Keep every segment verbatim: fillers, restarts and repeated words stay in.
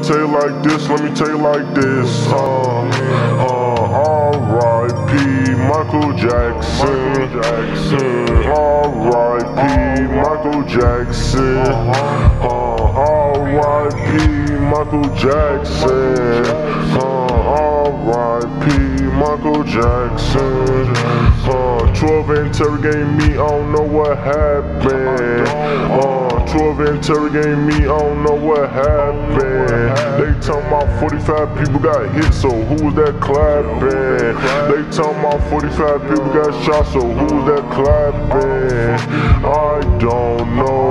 tell you like this, let me tell you like this. Uh, uh, R I P Michael Jackson. R I P Michael Jackson. Uh, R I P Michael Jackson. Uh, R I P Michael Jackson. Uh, twelve interrogating me, I don't know what happened. Uh, twelve interrogating me, I don't know what happened. They talking about forty-five people got hit, so who was that clapping? They talking about forty-five people got shot, so who was that clapping? I don't know.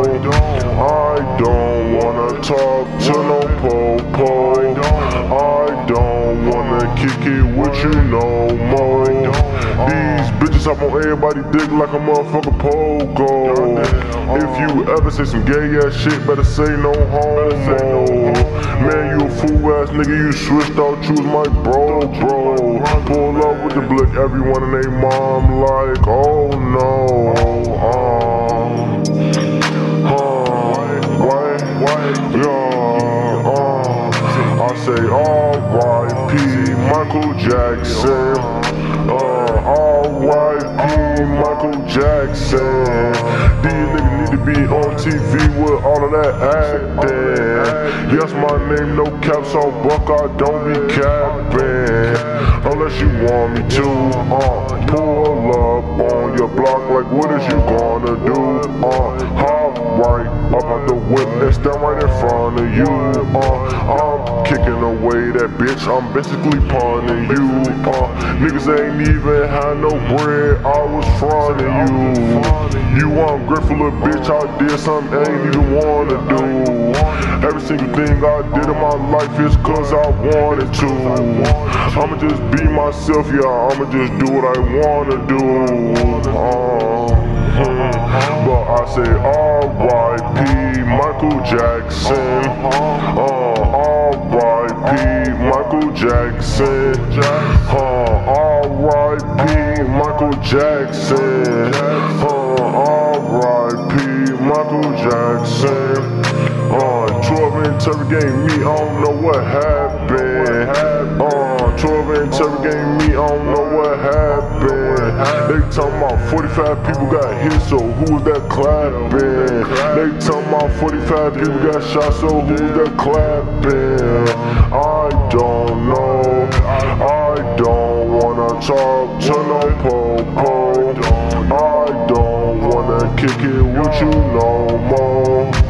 I don't wanna talk to no po-po. I don't wanna kick it with you no more. These bitches hop on everybody dick like a motherfucking pogo. If you ever say some gay ass shit, better say no homo. Man, you a fool ass nigga, you switched out, choose my bro, bro. Pull up with the blick, everyone and they mom like, oh no. Uh, uh, why, why, yeah, uh, I say R I P Michael Jackson. Uh, R I P Michael Jackson. These niggas need to be on T V with all of that acting. Yes, my name no caps on buck, I don't be capping. Unless you want me to, uh, pull up on your block like what is you gonna do? Uh, hop right up out the whip and stand right in front of you. Uh, I'm kicking away that bitch, I'm basically punning you. Uh, niggas ain't even had no bread, I was fronting you. You ungrateful little bitch, I did something I ain't even wanna do. Every single thing I did in my life is cause I wanted to. I'ma just be myself, yeah, I'ma just do what I wanna do. Uh, hmm. But I say R I P Michael Jackson. Uh, R I P Michael Jackson. Uh, R I P Michael Jackson. Uh, R I P Michael Jackson. Uh, twelve interrogating me, I don't know what happened. Uh, twelve interrogating me, I don't know what happened. They talking about forty-five people got hit, so who was that clapping? They talking about forty-five people got shot, so who was that clapping? I don't know. I don't wanna talk to no po-po. I don't wanna kick it with you no more.